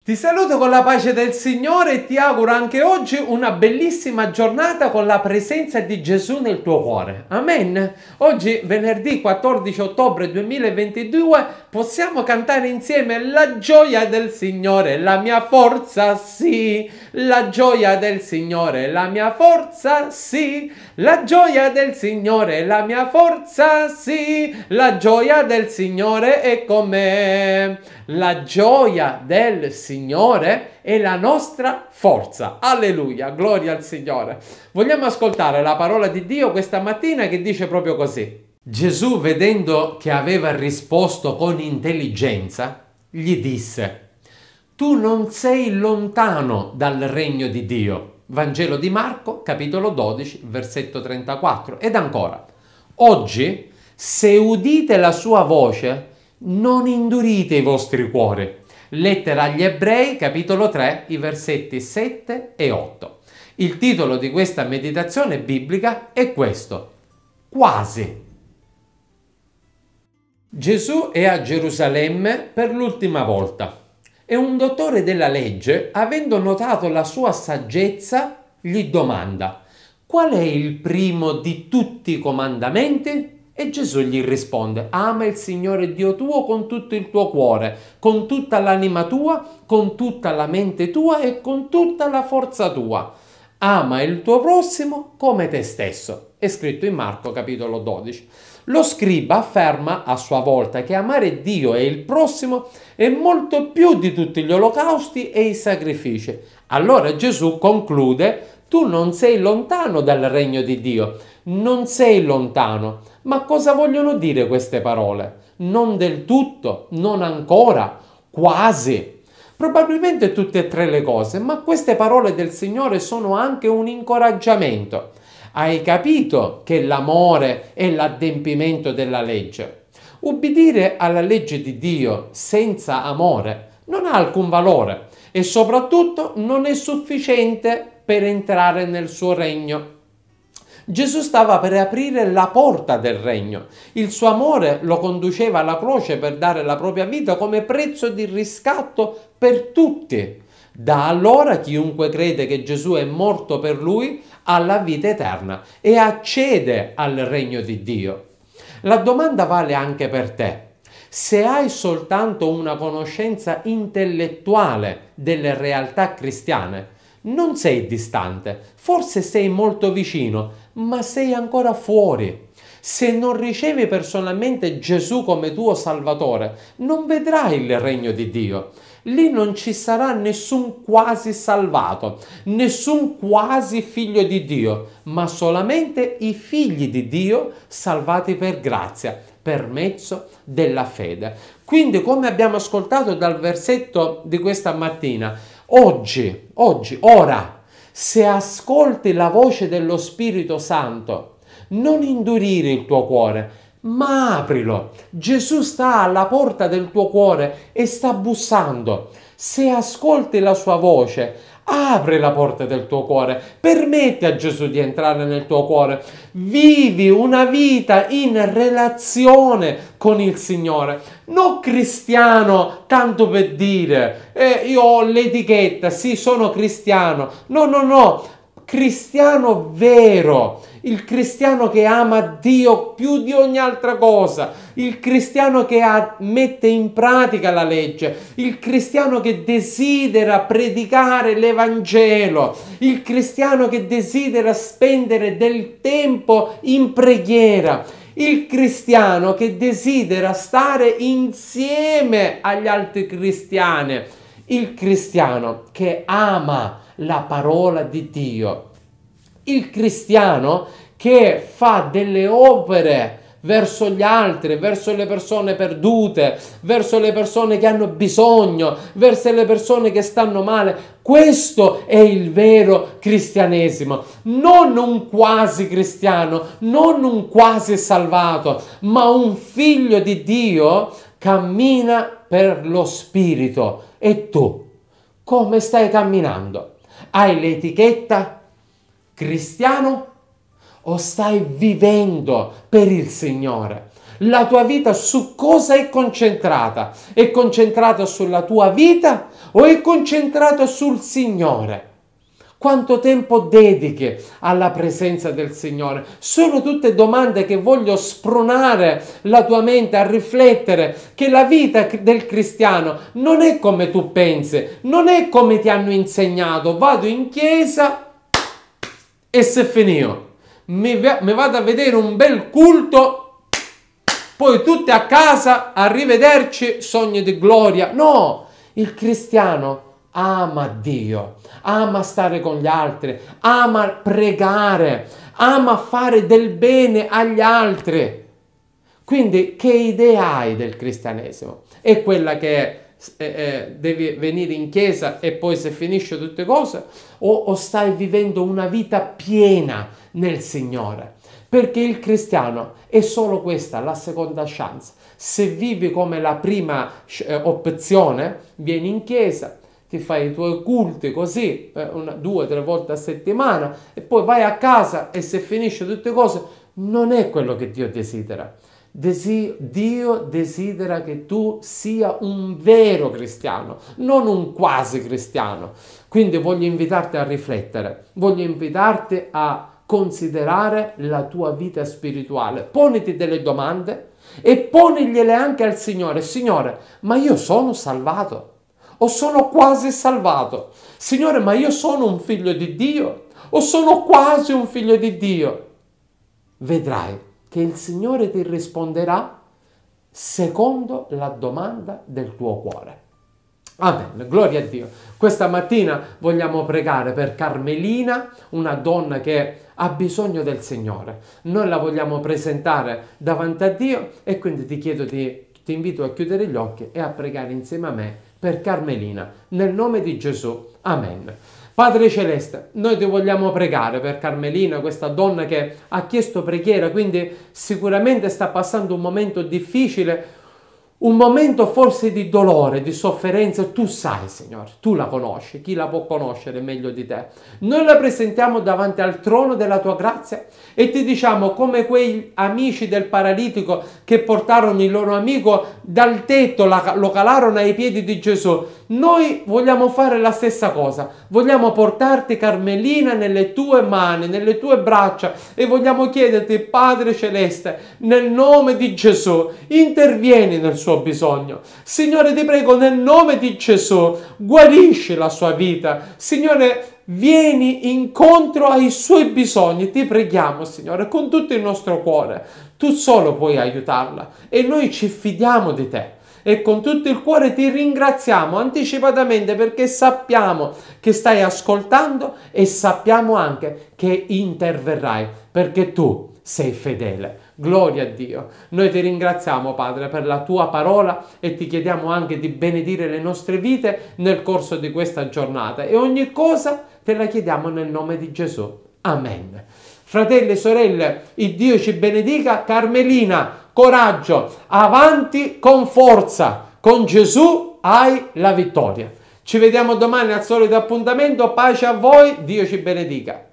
Ti saluto con la pace del Signore e ti auguro anche oggi una bellissima giornata con la presenza di Gesù nel tuo cuore. Amen. Oggi, venerdì 14 ottobre 2022, possiamo cantare insieme la gioia del Signore, la mia forza, sì. La gioia del Signore, la mia forza, sì. La gioia del Signore, la mia forza, sì. La gioia del Signore è con me. La gioia del Signore è la nostra forza. Alleluia, gloria al Signore. Vogliamo ascoltare la parola di Dio questa mattina che dice proprio così. Gesù, vedendo che aveva risposto con intelligenza, gli disse: tu non sei lontano dal regno di Dio. Vangelo di Marco, capitolo 12, versetto 34. Ed ancora, oggi, se udite la sua voce, non indurite i vostri cuori. Lettera agli Ebrei, capitolo 3, i versetti 7 e 8. Il titolo di questa meditazione biblica è questo: quasi. Gesù è a Gerusalemme per l'ultima volta e un dottore della legge, avendo notato la sua saggezza, gli domanda: qual è il primo di tutti i comandamenti? E Gesù gli risponde: ama il Signore Dio tuo con tutto il tuo cuore, con tutta l'anima tua, con tutta la mente tua e con tutta la forza tua. Ama il tuo prossimo come te stesso. È scritto in Marco capitolo 12. Lo scriba afferma a sua volta che amare Dio e il prossimo è molto più di tutti gli olocausti e i sacrifici. Allora Gesù conclude: tu non sei lontano dal regno di Dio, non sei lontano. Ma cosa vogliono dire queste parole? Non del tutto, non ancora, quasi. Probabilmente tutte e tre le cose, ma queste parole del Signore sono anche un incoraggiamento. Hai capito che l'amore è l'adempimento della legge? Ubbidire alla legge di Dio senza amore non ha alcun valore e soprattutto non è sufficiente per entrare nel suo regno. Gesù stava per aprire la porta del regno. Il suo amore lo conduceva alla croce per dare la propria vita come prezzo di riscatto per tutti. Da allora chiunque crede che Gesù è morto per lui ha la vita eterna e accede al regno di Dio. La domanda vale anche per te. Se hai soltanto una conoscenza intellettuale delle realtà cristiane, non sei distante, forse sei molto vicino, ma sei ancora fuori. Se non ricevi personalmente Gesù come tuo Salvatore, non vedrai il regno di Dio. Lì non ci sarà nessun quasi salvato, nessun quasi figlio di Dio, ma solamente i figli di Dio salvati per grazia, per mezzo della fede. Quindi, come abbiamo ascoltato dal versetto di questa mattina, oggi, ora, se ascolti la voce dello Spirito Santo, non indurire il tuo cuore, ma aprilo. Gesù sta alla porta del tuo cuore e sta bussando. Se ascolti la sua voce, apri la porta del tuo cuore, permetti a Gesù di entrare nel tuo cuore, vivi una vita in relazione con il Signore, non cristiano tanto per dire, io ho l'etichetta, sì, sono cristiano, no, cristiano vero, il cristiano che ama Dio più di ogni altra cosa, il cristiano che mette in pratica la legge, il cristiano che desidera predicare l'Evangelo, il cristiano che desidera spendere del tempo in preghiera, il cristiano che desidera stare insieme agli altri cristiani, il cristiano che ama la parola di Dio, il cristiano che fa delle opere verso gli altri, verso le persone perdute, verso le persone che hanno bisogno, verso le persone che stanno male. Questo è il vero cristianesimo, non un quasi cristiano, non un quasi salvato, ma un figlio di Dio cammina per lo Spirito. E tu, come stai camminando? Hai l'etichetta cristiano o stai vivendo per il Signore? La tua vita su cosa è concentrata? È concentrata sulla tua vita o è concentrata sul Signore? Quanto tempo dedichi alla presenza del Signore? Sono tutte domande che voglio spronare la tua mente a riflettere, che la vita del cristiano non è come tu pensi, non è come ti hanno insegnato. Vado in chiesa e se finito. Mi vado a vedere un bel culto, poi tutti a casa, arrivederci, sogni di gloria. No, il cristiano ama Dio, ama stare con gli altri, ama pregare, ama fare del bene agli altri. Quindi che idea hai del cristianesimo? È quella che devi venire in chiesa e poi se finisce tutte cose o stai vivendo una vita piena nel Signore? Perché il cristiano è solo questa, la seconda chance. Se vivi come la prima opzione, vieni in chiesa, ti fai i tuoi culti così, 2 o 3 volte a settimana e poi vai a casa e se finisce tutte cose, non è quello che Dio desidera. Dio desidera che tu sia un vero cristiano, non un quasi cristiano. Quindi voglio invitarti a riflettere, voglio invitarti a considerare la tua vita spirituale. Poniti delle domande e ponigliele anche al Signore. Signore, ma io sono salvato? O sono quasi salvato? Signore, ma io sono un figlio di Dio? O sono quasi un figlio di Dio? Vedrai che il Signore ti risponderà secondo la domanda del tuo cuore. Amen, gloria a Dio. Questa mattina vogliamo pregare per Carmelina, una donna che ha bisogno del Signore. Noi la vogliamo presentare davanti a Dio e quindi ti invito a chiudere gli occhi e a pregare insieme a me per Carmelina, nel nome di Gesù. Amen. Padre Celeste, noi ti vogliamo pregare per Carmelina, questa donna che ha chiesto preghiera, quindi sicuramente sta passando un momento difficile, un momento forse di dolore, di sofferenza. Tu sai, Signore, tu la conosci, chi la può conoscere meglio di te? Noi la presentiamo davanti al trono della tua grazia e ti diciamo, come quei amici del paralitico che portarono il loro amico dal tetto, lo calarono ai piedi di Gesù, noi vogliamo fare la stessa cosa, vogliamo portarti Carmelina nelle tue mani, nelle tue braccia e vogliamo chiederti, Padre Celeste, nel nome di Gesù, intervieni nel suo bisogno. Signore, ti prego, nel nome di Gesù, guarisci la sua vita. Signore, vieni incontro ai suoi bisogni. Ti preghiamo, Signore, con tutto il nostro cuore. Tu solo puoi aiutarla e noi ci fidiamo di te. E con tutto il cuore ti ringraziamo anticipatamente perché sappiamo che stai ascoltando e sappiamo anche che interverrai perché tu sei fedele. Gloria a Dio. Noi ti ringraziamo, Padre, per la tua parola e ti chiediamo anche di benedire le nostre vite nel corso di questa giornata e ogni cosa te la chiediamo nel nome di Gesù. Amen. Fratelli e sorelle, il Dio ci benedica. Carmelina, coraggio, avanti con forza. Con Gesù hai la vittoria. Ci vediamo domani al solito appuntamento. Pace a voi, Dio ci benedica.